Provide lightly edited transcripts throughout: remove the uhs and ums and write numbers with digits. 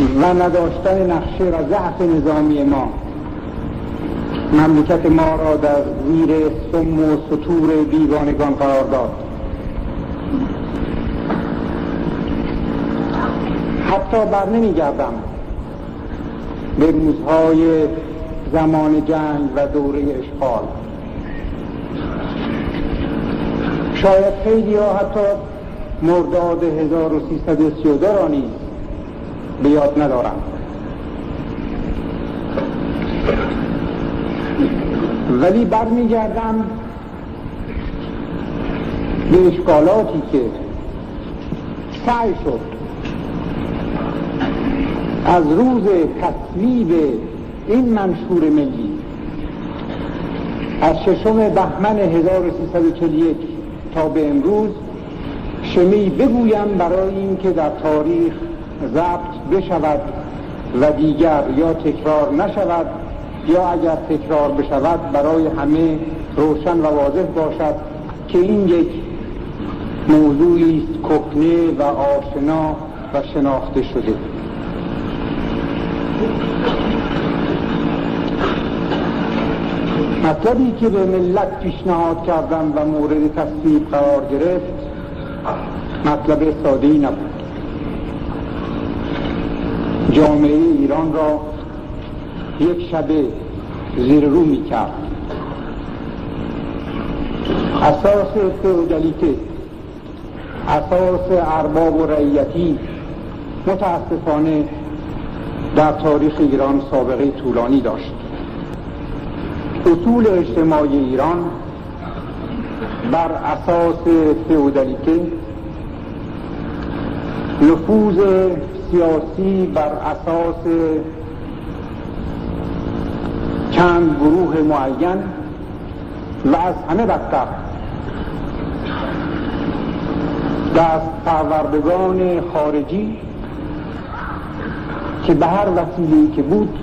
و نداشتن نقشه و ضعف نظامی ما مملکت ما را در زیر سم و ستور بیگانگان قرار داد. حتی بر نمیگردم به روزهای زمان جنگ و دوره اشغال. شاید خیلی ها حتی مرداد 1332 را نیز به یاد ندارم. ولی برمیگردم به اشکالاتی که سعی شد از روز تصویب این منشور ملی از 6 بهمن 1341 تا به امروز شمی بگویم برای اینکه در تاریخ ضبط بشود و دیگر یا تکرار نشود یا اگر تکرار بشود برای همه روشن و واضح باشد که این یک موضوعی است کهنه و آشنا و شناخته شده. مطلبی که به ملت پیشنهاد کردم و مورد تصویب قرار گرفت مطلب ساده‌ای نبود. جامعه ایران را یک شبه زیر رو می کرد. اساس فئودالیته، اساس ارباب و رعیتی متاسفانه در تاریخ ایران سابقه طولانی داشت. اصول اجتماعی ایران بر اساس فئودالیته، نفوذ سیاسی بر اساس چند گروه معین و از همه بدتر دست پروردگان خارجی که به هر وسیله‌ای که بود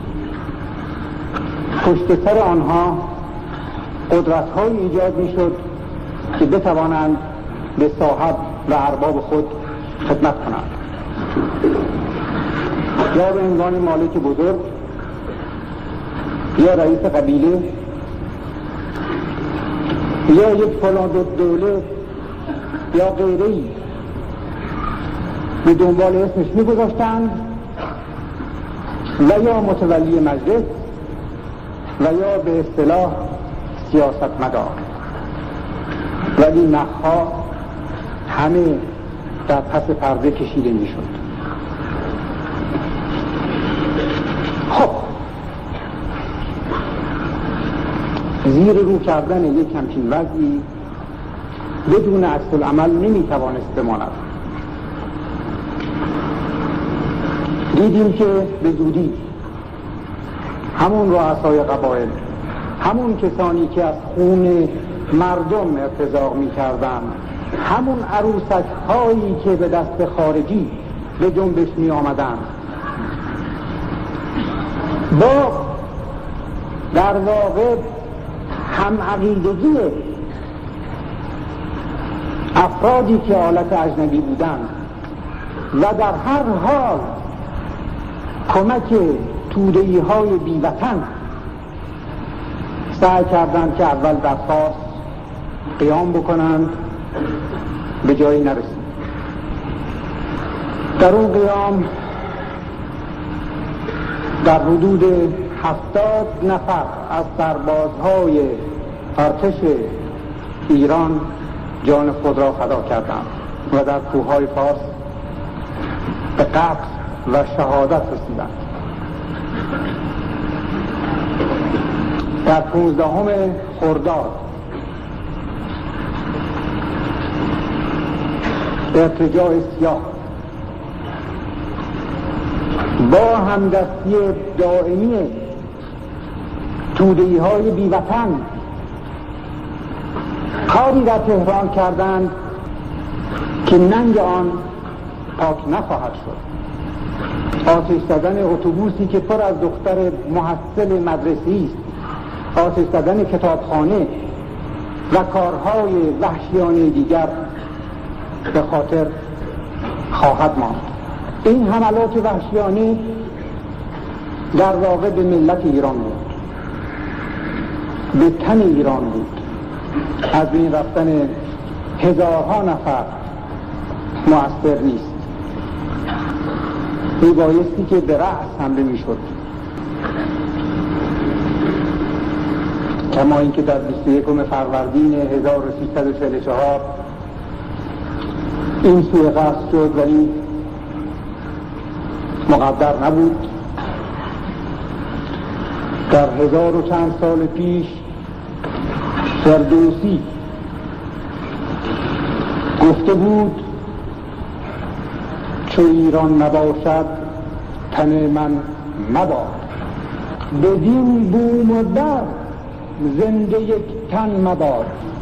پشت سر آنها قدرت‌هایی ایجاد می‌شد که بتوانند به صاحب و ارباب خود خدمت کنند، یا به عنوان مالک بزرگ یا رئیس قبیله یا یک فلان دوله یا غیره‌ای به دنبال اسمش می‌گذاشتند و یا متولی مجلس و یا به اصطلاح سیاستمدار، ولی نخها همه در پس پرده کشیده می‌شد. خب زیر رو کردن یک همچین وضعی بدون عکس العمل نمیتوانست بماند. دیدیم که به زودی همون رؤسای قبایل، همون کسانی که از خون مردم ارتزاق می‌کردند، همون عروسک هایی که به دست خارجی به جنبش می آمدند، با در واقع هم عقیدگی افرادی که آلت اجنبی بودند و در هر حال کمک توده‌ای های بیوطن سعی کردند که اول در فارس قیام بکنند، به جایی نرسید. در اون قیام در حدود 70 نفر از سربازهای ارتش ایران جان خود را فدا کردند و در کوههای فارس به قتل و شهادت رسیدند. در 15 خرداد ارتجاع سیاه با همدستی دائمی توده‌ای های بیوطن کاری در تهران کردند که ننگ آن پاک نخواهد شد. آتش زدن اتوبوسی که پر از دختر محصل مدرسه‌ای است، آتش زدن کتابخانه و کارهای وحشیانه دیگر به خاطر خواهد ماند. این حملات وحشیانه در واقع به ملت ایران بود، به تن ایران بود. از بین رفتن هزارها نفر مؤثر نیست، این بایستی که به رأس حمله می شد، کما اینکه در 21 فروردین 1344 این سوء قصد شد ولی مقدر نبود. در 1000 و چند سال پیش فردوسی گفته بود چو ایران نباشد تن من مباد، بدین بوم و در زنده یک تن مباد.